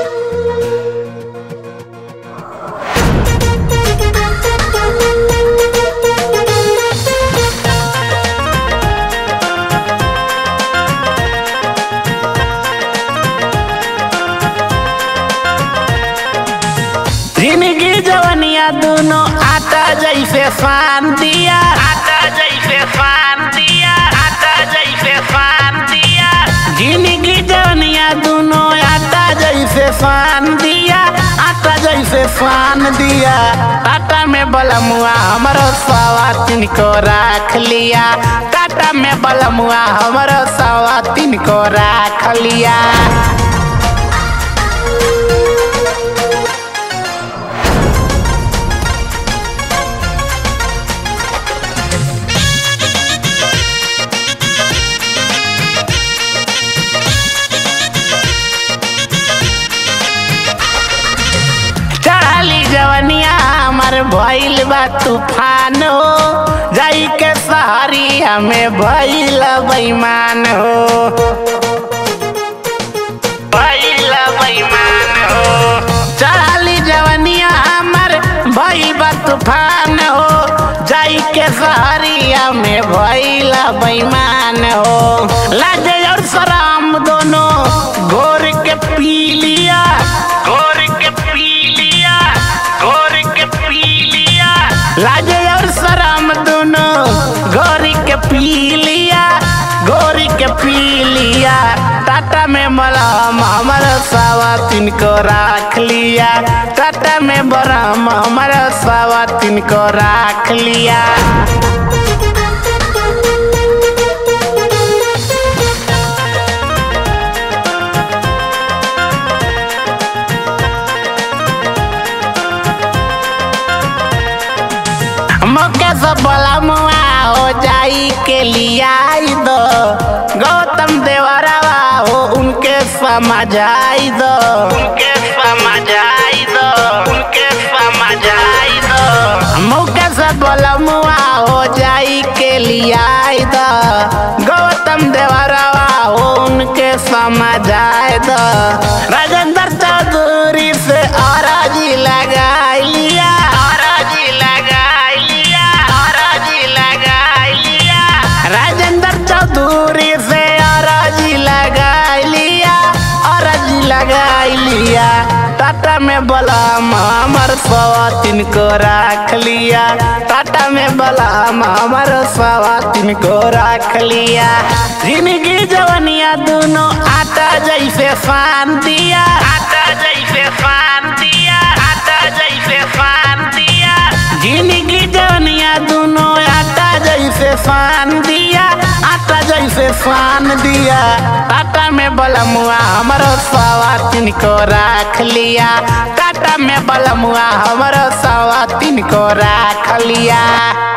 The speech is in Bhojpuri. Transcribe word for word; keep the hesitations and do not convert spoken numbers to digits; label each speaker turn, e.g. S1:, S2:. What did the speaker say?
S1: जिंदगी जवनिया दोनों आटा जैसे फान दिया, आटा जैसे फान दिया, आटा जैसे फान दिया। जिंदगी जवनिया दोनों आटा जैसे फान दिया, आटा जैसे फान दिया। टाटा में बलमुआ हमारो सवातिन को राख लिया, टाटा में बलमुआ हमारो सवातिन को राख लिया। जवनिया हमार भइल बा तूफान हो, जाई के सहरिया में भइल बेईमान हो, भइल बेईमान हो। चढ़ाली जवनिया हमार भइल बा तूफान हो, जाई के सहरिया में भइल बेईमान हो। लाजे और शराम दोनों घोर के पी लिया, घोर के पी लिया, घोर के पी लिया। लाजे और शराम दोनों घोरी के पी लिया, घोरी के पी लिया। टाटा में मलहम हमारा सवातिन को राख लिया, टाटा में मलहम हमारा सवातिन को राख लिया। मौके से बलमुआ हो जाई के लिया दो, गौतम देवरवा हो उनके समझाई दो, उनके समझाई दो, उनके समझाई दो। मौके से बलमुआ हो जाई के लिया दो, गौतम देवरवा हो उनके समझाई दो। राजेंद्र चौधरी से अराजी लगाई लिया, अराजी लगाई लिया, अराजी लगाई लिया। राजेंद्र चौधरी से अराजी लगाई लिया, अराजी लगाई लिया। टाटा में बलम हमार सवातिन को राख लिया, टाटा में बलम हमार सवातिन को राख लिया। जिंदगी जवनिया दोनों आटा जैसे फान दिया, आटा जैसे फान दिया, आटा जैसे फान दिया। जिंदगी जवनिया दोनों आटा जैसे फान दिया, आटा जैसे फान दिया। टाटा में बलमुआ हमारो सवातिन को राख लिया, टाटा में बलमुआ हमारो सवातिन को राख लिया।